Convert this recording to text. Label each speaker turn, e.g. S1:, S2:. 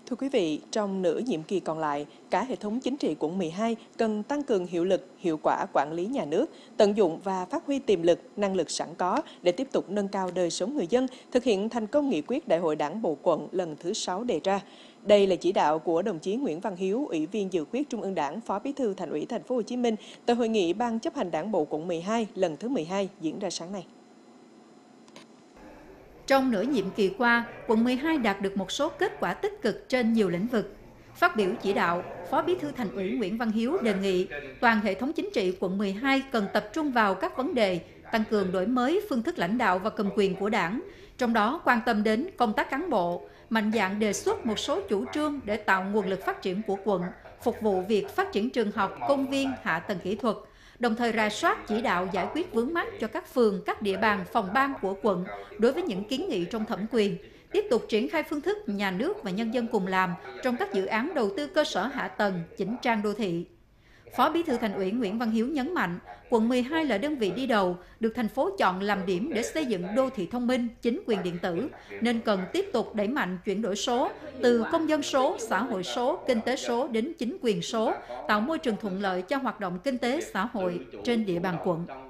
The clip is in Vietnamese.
S1: Thưa quý vị, trong nửa nhiệm kỳ còn lại, cả hệ thống chính trị quận 12 cần tăng cường hiệu lực, hiệu quả quản lý nhà nước, tận dụng và phát huy tiềm lực, năng lực sẵn có để tiếp tục nâng cao đời sống người dân, thực hiện thành công nghị quyết Đại hội Đảng bộ quận lần thứ 6 đề ra. Đây là chỉ đạo của đồng chí Nguyễn Văn Hiếu, Ủy viên Dự khuyết Trung ương Đảng, Phó Bí thư Thành ủy Thành phố Hồ Chí Minh tại hội nghị Ban chấp hành Đảng bộ quận 12 lần thứ 12 diễn ra sáng nay.
S2: Trong nửa nhiệm kỳ qua, quận 12 đạt được một số kết quả tích cực trên nhiều lĩnh vực. Phát biểu chỉ đạo, Phó Bí thư Thành ủy Nguyễn Văn Hiếu đề nghị toàn hệ thống chính trị quận 12 cần tập trung vào các vấn đề tăng cường đổi mới phương thức lãnh đạo và cầm quyền của Đảng, trong đó quan tâm đến công tác cán bộ, mạnh dạn đề xuất một số chủ trương để tạo nguồn lực phát triển của quận, phục vụ việc phát triển trường học, công viên, hạ tầng kỹ thuật, đồng thời rà soát chỉ đạo giải quyết vướng mắc cho các phường, các địa bàn, phòng ban của quận đối với những kiến nghị trong thẩm quyền, tiếp tục triển khai phương thức nhà nước và nhân dân cùng làm trong các dự án đầu tư cơ sở hạ tầng, chỉnh trang đô thị. Phó Bí thư Thành ủy Nguyễn Văn Hiếu nhấn mạnh, quận 12 là đơn vị đi đầu, được thành phố chọn làm điểm để xây dựng đô thị thông minh, chính quyền điện tử, nên cần tiếp tục đẩy mạnh chuyển đổi số, từ công dân số, xã hội số, kinh tế số đến chính quyền số, tạo môi trường thuận lợi cho hoạt động kinh tế xã hội trên địa bàn quận.